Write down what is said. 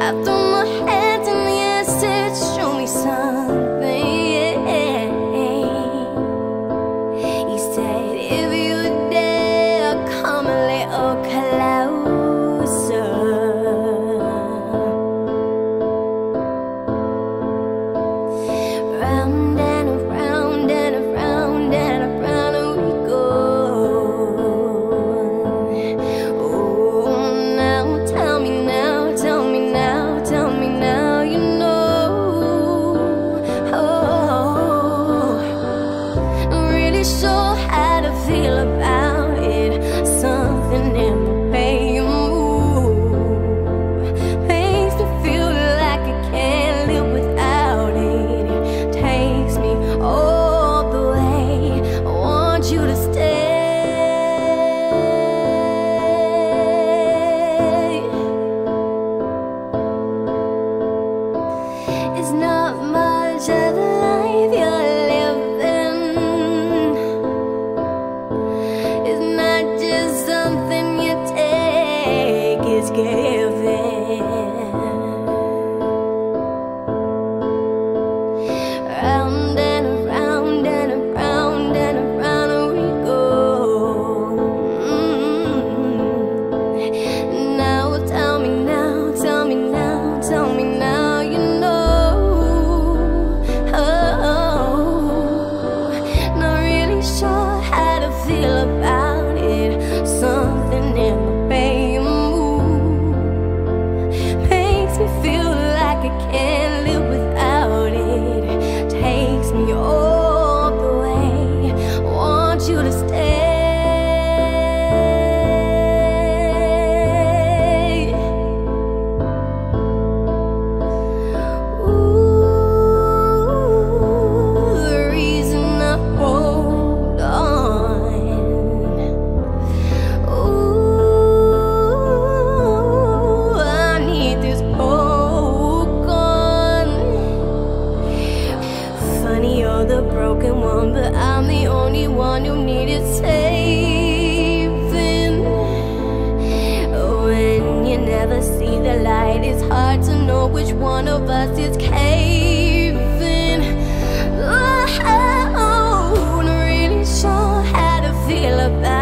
I threw my hands in the air, said, show me something. He said, if you dare, come a little closer. Round and around and around and around we go. Oh, now tell me now, tell me now, tell me now, you know. Oh, I'm really sure how to feel about it. Something in the way you move makes me feel like I can't live without it. Takes me all the way. I want you to stay. It's not much of the life you're living. It's not just something you take, it's giving. Round and around and around and around we go. Now tell me now, tell me now, tell me now, you know. Oh, not really sure how to feel about it. Something in the way you move makes me feel like I can't live without it. Takes me all the way. I want you to stay. Ooh, the reason I hold on. Ooh, I need this hope gone. Funny, you're the broken one, but I'm the only one who needed saving. When you never see the light, it's hard to know which one of us is caving. Oh, I'm not really sure how to feel about